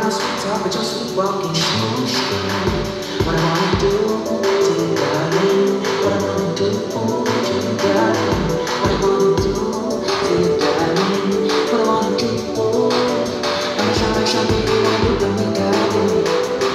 my sweet talk, but your sweet walking smooth skin. What I wanna do to you, darling. What I wanna do to you, darling. What I wanna do to you, darling. What I wanna do. I'm something you wanna do to me, darling.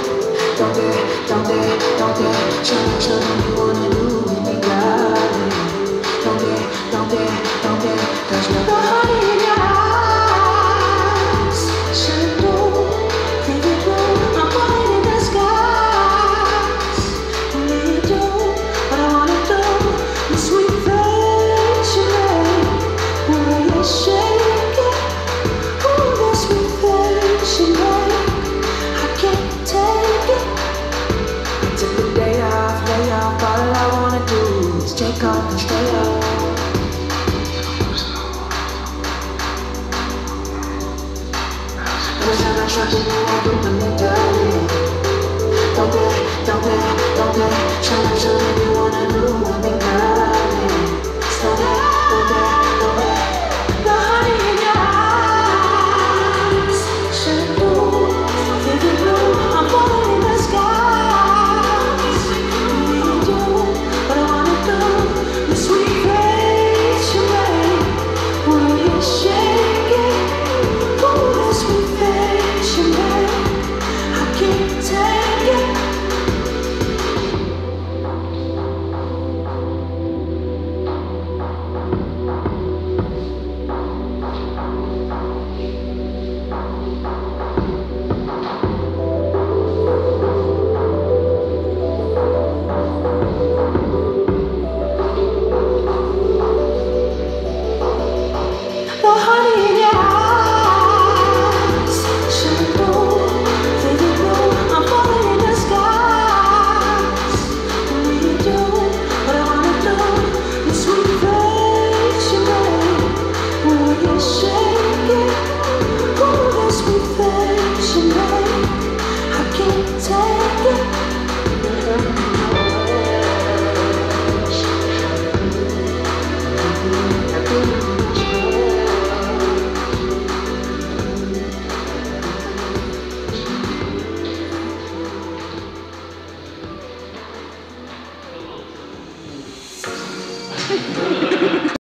Don't dare, show me you wanna do with me, darling. Don't dare, there's no honey in your eyes. Should do, think it through. I'm falling in the skies. Only you do what I wanna do. The sweet face you make, the way you shake it. Ooh, the sweet face you make, I can't take it. Took the day off, all I wanna do is take off and stay up. Every time I try to do, I do the darling. Don't dare,